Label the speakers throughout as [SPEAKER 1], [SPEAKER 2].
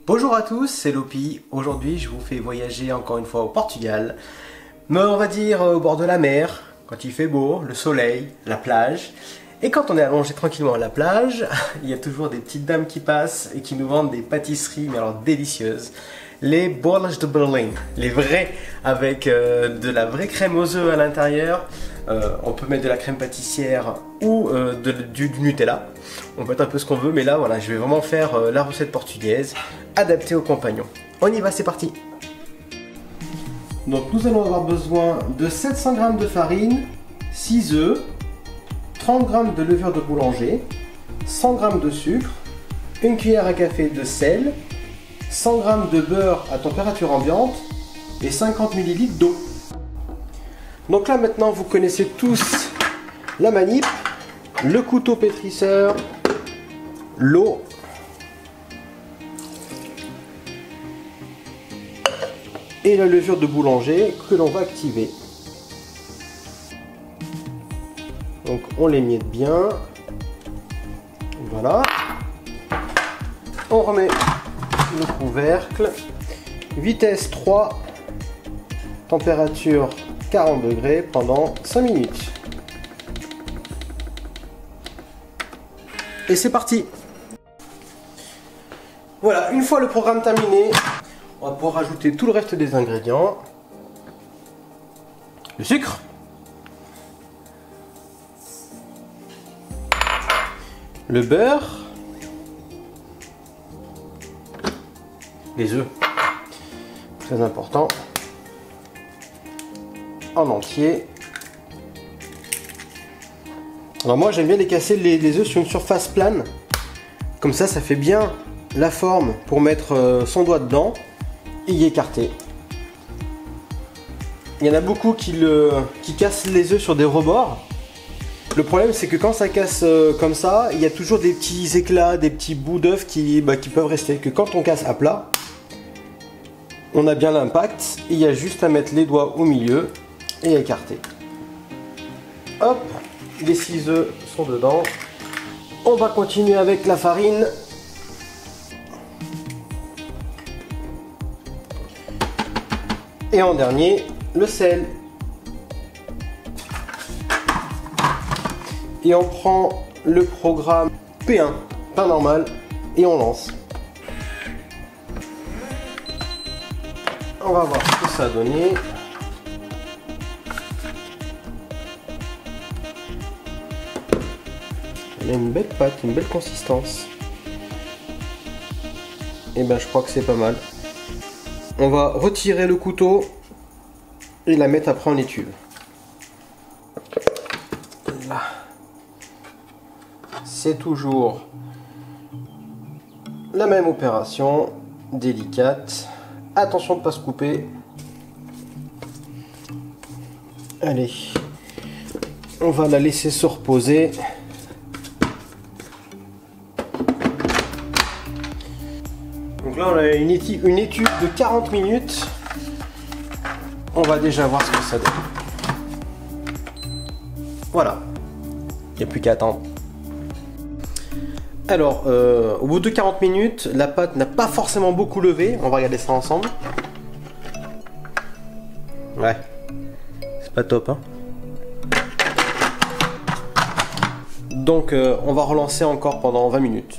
[SPEAKER 1] Bonjour à tous, c'est Lopi. Aujourd'hui, je vous fais voyager encore une fois au Portugal. Mais on va dire au bord de la mer, quand il fait beau, le soleil, la plage. Et quand on est allongé tranquillement à la plage, il y a toujours des petites dames qui passent et qui nous vendent des pâtisseries, mais alors délicieuses. Les bolas de Berlim, les vrais, avec de la vraie crème aux œufs à l'intérieur. On peut mettre de la crème pâtissière ou du Nutella. On peut mettre un peu ce qu'on veut, mais là voilà, je vais vraiment faire la recette portugaise adaptée aux compagnons. On y va, c'est parti. Donc nous allons avoir besoin de 700 g de farine, 6 œufs, 30 g de levure de boulanger, 100 g de sucre, une cuillère à café de sel, 100 g de beurre à température ambiante et 50 ml d'eau. Donc là maintenant vous connaissez tous la manip, le couteau pétrisseur, l'eau et la levure de boulanger que l'on va activer. Donc on les miette bien, voilà, on remet le couvercle, vitesse 3, température 40 degrés pendant 5 minutes. Et c'est parti. Voilà, une fois le programme terminé, on va pouvoir rajouter tout le reste des ingrédients. Le sucre, le beurre, les œufs, très important, en entier. Alors moi j'aime bien les casser les œufs sur une surface plane, comme ça ça fait bien la forme pour mettre son doigt dedans et y écarter. Il y en a beaucoup qui cassent les œufs sur des rebords. Le problème c'est que quand ça casse comme ça, il y a toujours des petits éclats, des petits bouts d'œufs qui peuvent rester. Que quand on casse à plat, on a bien l'impact, il y a juste à mettre les doigts au milieu et à écarter. Hop, les 6 œufs sont dedans. On va continuer avec la farine. Et en dernier, le sel. Et on prend le programme P1, pain normal, et on lance. On va voir ce que ça a donné. Elle a une belle pâte, une belle consistance. Et ben je crois que c'est pas mal. On va retirer le couteau et la mettre après en étuve. Là. C'est toujours la même opération, délicate. Attention de ne pas se couper. Allez, on va la laisser se reposer. Donc là on a une étude de 40 minutes. On va déjà voir ce que ça donne. Voilà, il n'y a plus qu'à attendre. Alors, au bout de 40 minutes, la pâte n'a pas forcément beaucoup levé. On va regarder ça ensemble. Ouais, c'est pas top, hein. Donc, on va relancer encore pendant 20 minutes.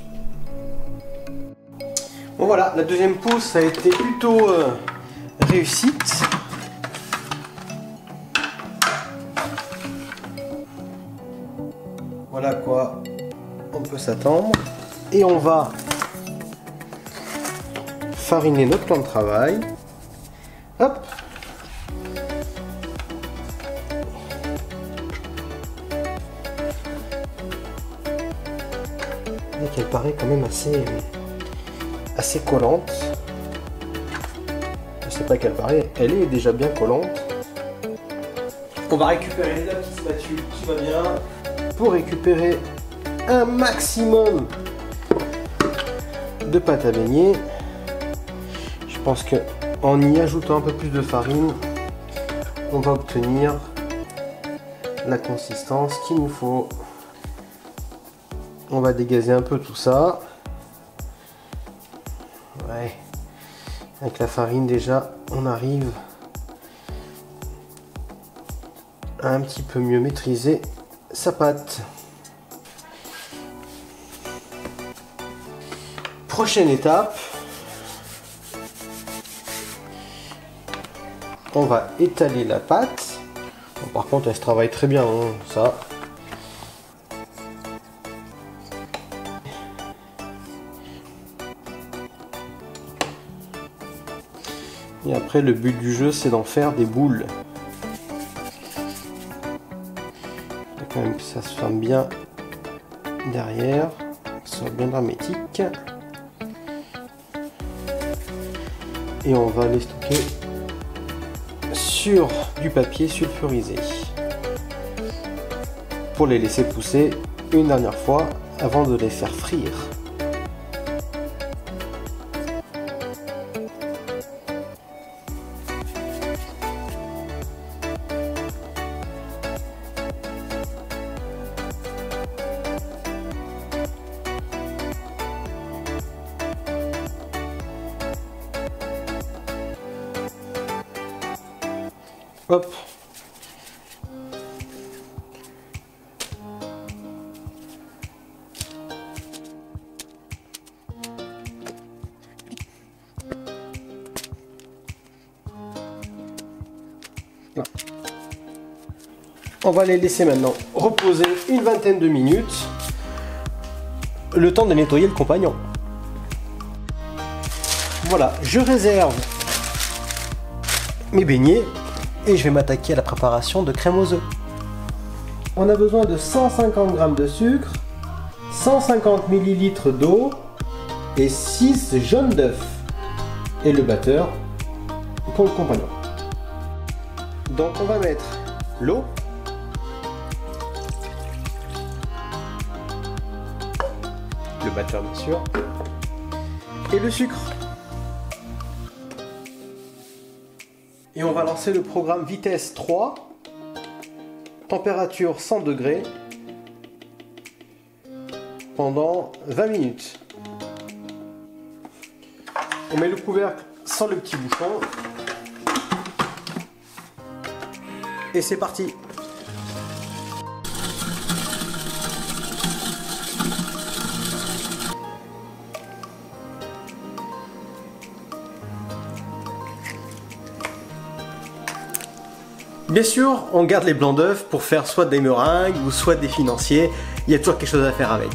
[SPEAKER 1] Bon voilà, la deuxième pousse a été plutôt réussite. Voilà quoi on peut s'attendre. Et on va fariner notre plan de travail. Hop. Et qu'elle paraît quand même assez collante. Je sais pas qu'elle paraît, elle est déjà bien collante. On va récupérer la petite spatule qui va bien pour récupérer un maximum de pâte à beignet. Je pense que en y ajoutant un peu plus de farine, on va obtenir la consistance qu'il nous faut. On va dégazer un peu tout ça. Ouais. Avec la farine déjà, on arrive à un petit peu mieux maîtriser sa pâte. Prochaine étape, on va étaler la pâte. Bon, par contre, elle se travaille très bien, hein, ça. Et après, le but du jeu, c'est d'en faire des boules. Il faut quand même que ça se ferme bien derrière, que ce soit bien hermétique. Et on va les stocker sur du papier sulfurisé pour les laisser pousser une dernière fois avant de les faire frire. Hop. Là. On va les laisser maintenant reposer une vingtaine de minutes, le temps de nettoyer le compagnon. Voilà, je réserve mes beignets et je vais m'attaquer à la préparation de crème aux œufs. On a besoin de 150 g de sucre, 150 ml d'eau et 6 jaunes d'œufs et le batteur pour le compagnon. Donc on va mettre l'eau, le batteur bien sûr, et le sucre. Et on va lancer le programme vitesse 3, température 100 degrés, pendant 20 minutes. On met le couvercle sans le petit bouchon. Et c'est parti! Bien sûr, on garde les blancs d'œufs pour faire soit des meringues ou soit des financiers. Il y a toujours quelque chose à faire avec.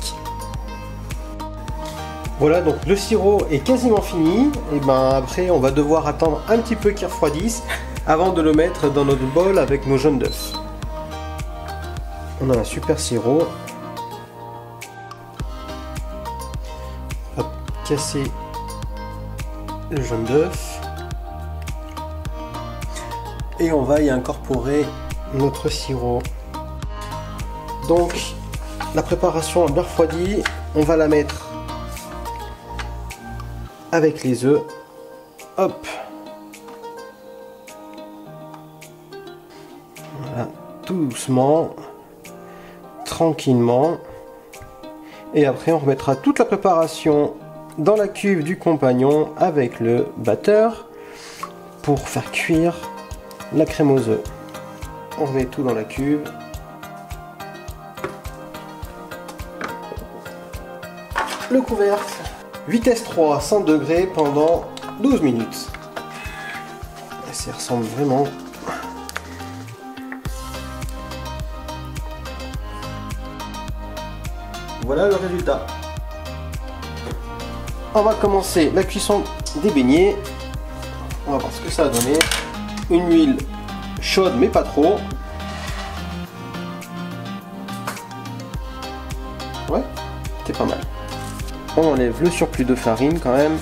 [SPEAKER 1] Voilà, donc le sirop est quasiment fini. Et ben après, on va devoir attendre un petit peu qu'il refroidisse avant de le mettre dans notre bol avec nos jaunes d'œufs. On a un super sirop. Hop, casser le jaune d'œuf. Et on va y incorporer notre sirop. Donc la préparation a bien refroidi, on va la mettre avec les œufs. Hop. Voilà, tout doucement, tranquillement. Et après on remettra toute la préparation dans la cuve du compagnon avec le batteur pour faire cuire la crème aux œufs. On remet tout dans la cuve. Le couvercle. Vitesse 3, 100 degrés pendant 12 minutes. Ça ressemble vraiment. Voilà le résultat. On va commencer la cuisson des beignets. On va voir ce que ça a donné. Une huile chaude mais pas trop. Ouais, c'est pas mal. On enlève le surplus de farine quand même.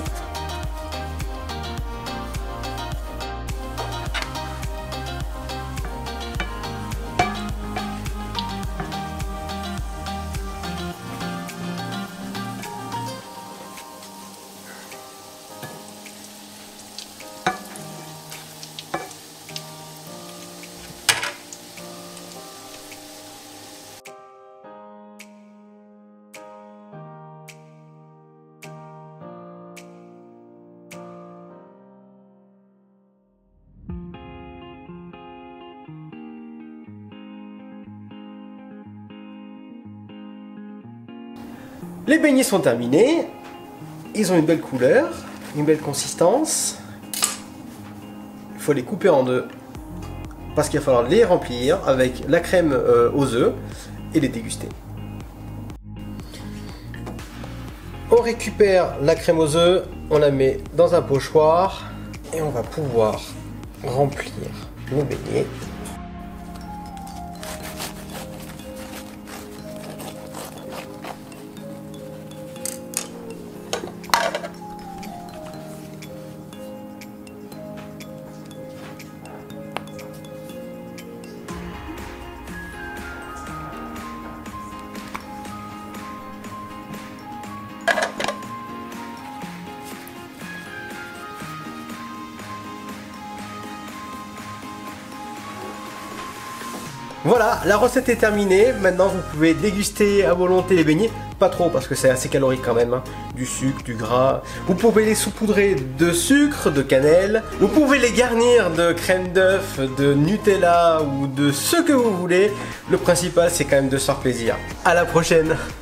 [SPEAKER 1] Les beignets sont terminés. Ils ont une belle couleur, une belle consistance. Il faut les couper en deux parce qu'il va falloir les remplir avec la crème aux œufs et les déguster. On récupère la crème aux œufs, on la met dans un pochoir et on va pouvoir remplir nos beignets. Voilà, la recette est terminée. Maintenant, vous pouvez déguster à volonté les beignets. Pas trop parce que c'est assez calorique quand même. Hein. Du sucre, du gras. Vous pouvez les saupoudrer de sucre, de cannelle. Vous pouvez les garnir de crème d'œuf, de Nutella ou de ce que vous voulez. Le principal, c'est quand même de se faire plaisir. À la prochaine!